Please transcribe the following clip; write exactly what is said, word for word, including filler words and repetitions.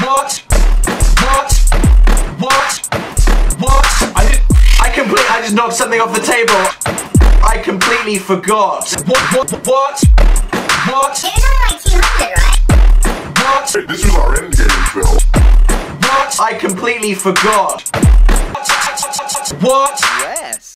What? What? What? What? I did. I completely. I just knocked something off the table. I completely forgot. What? What? What? What? It was only like two hundred, right? What? Hey, this was our end game, Phil. What? I completely forgot. What? Yes.